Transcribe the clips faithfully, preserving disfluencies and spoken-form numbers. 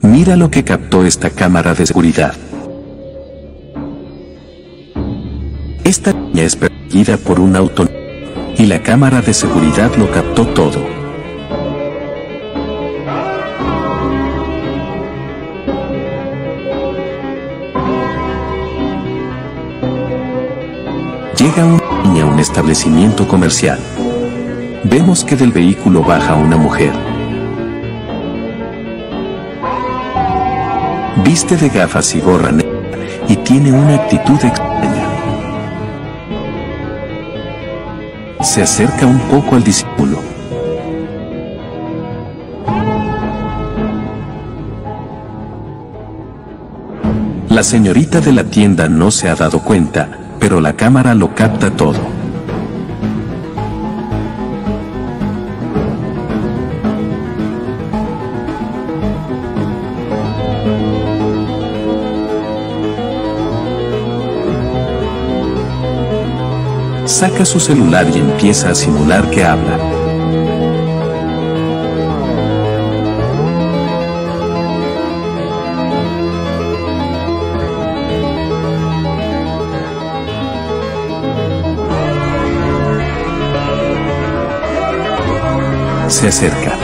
Mira lo que captó esta cámara de seguridad. Esta niña es perseguida por un auto y la cámara de seguridad lo captó todo. Llega una niña a un establecimiento comercial. Vemos que del vehículo baja una mujer. Viste de gafas y gorra negra y tiene una actitud extraña. Se acerca un poco al discípulo. La señorita de la tienda no se ha dado cuenta, pero la cámara lo capta todo. Saca su celular y empieza a simular que habla. Se acerca.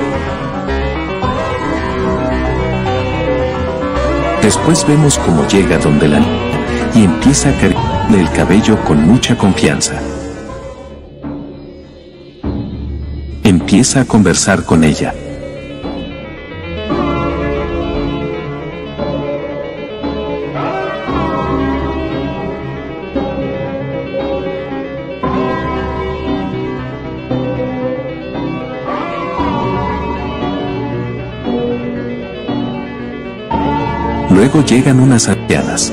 Después vemos cómo llega donde la niña y empieza a acariciarle el cabello con mucha confianza. Empieza a conversar con ella. Luego llegan unas ancianas.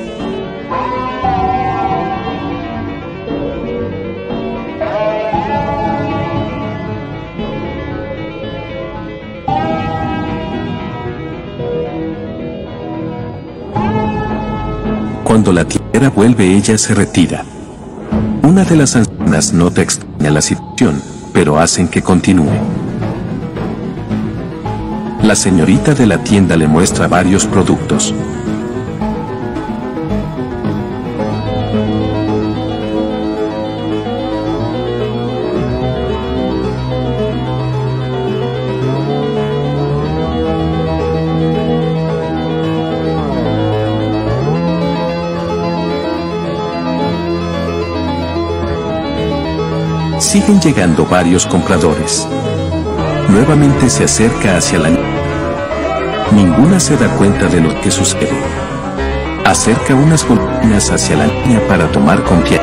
Cuando la tierra vuelve, ella se retira. Una de las ancianas nota extraña la situación, pero hacen que continúe. La señorita de la tienda le muestra varios productos. Siguen llegando varios compradores. Nuevamente se acerca hacia la niña. Ninguna se da cuenta de lo que sucede. Acerca unas golosinas hacia la niña para tomar confianza.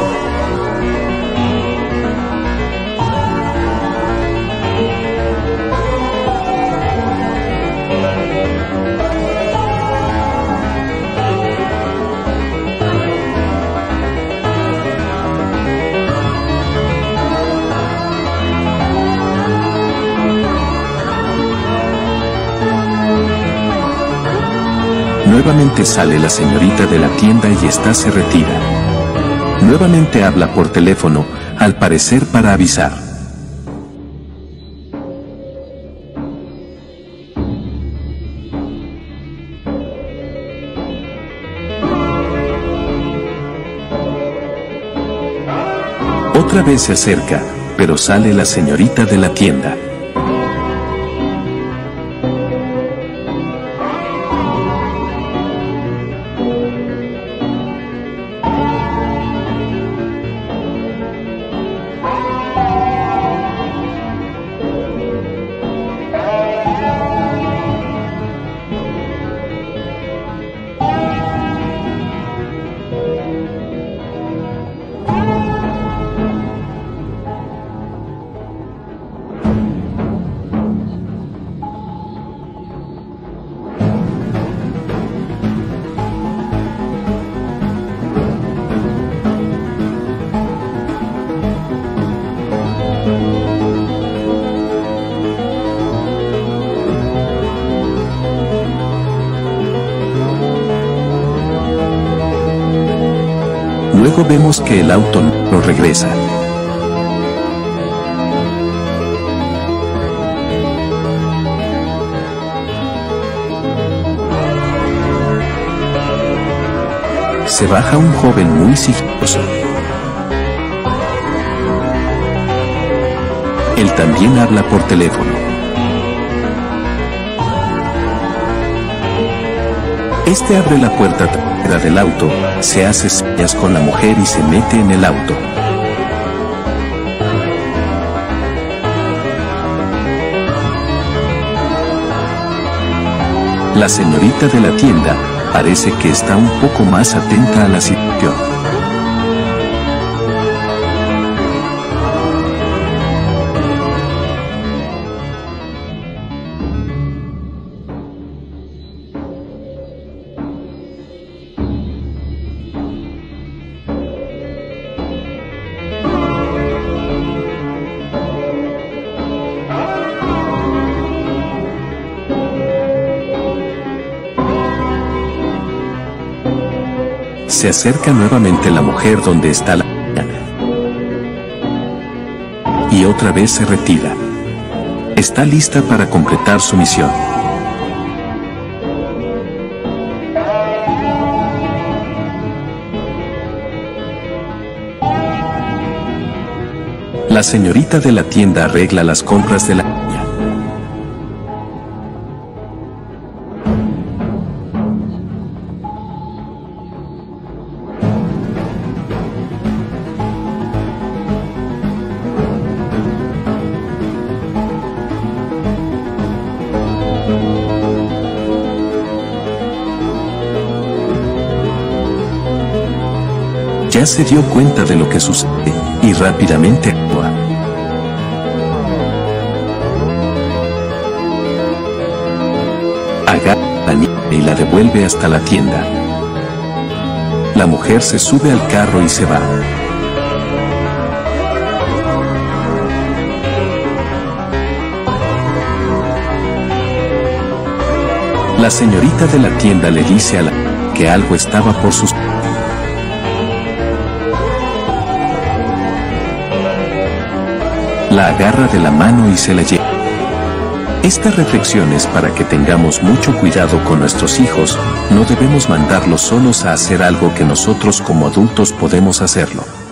Nuevamente sale la señorita de la tienda y ésta se retira. Nuevamente habla por teléfono, al parecer para avisar. Otra vez se acerca, pero sale la señorita de la tienda. Luego vemos que el auto no regresa. Se baja un joven muy sigiloso. Él también habla por teléfono. Este abre la puerta trasera del auto, se hace señas con la mujer y se mete en el auto. La señorita de la tienda parece que está un poco más atenta a la situación. Se acerca nuevamente la mujer donde está la niña. Y otra vez se retira. Está lista para completar su misión. La señorita de la tienda arregla las compras de la niña. Ya se dio cuenta de lo que sucede y rápidamente actúa. Agarra a la niña y la devuelve hasta la tienda. La mujer se sube al carro y se va. La señorita de la tienda le dice a la niña que algo estaba por suceder. La agarra de la mano y se la lleva. Esta reflexión es para que tengamos mucho cuidado con nuestros hijos, no debemos mandarlos solos a hacer algo que nosotros como adultos podemos hacerlo.